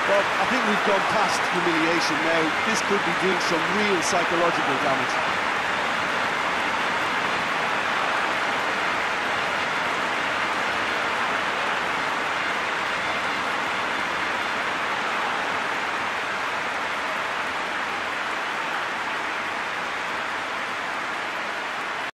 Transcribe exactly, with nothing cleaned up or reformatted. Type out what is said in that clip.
Well, I think we've gone past humiliation now. This could be doing some real psychological damage.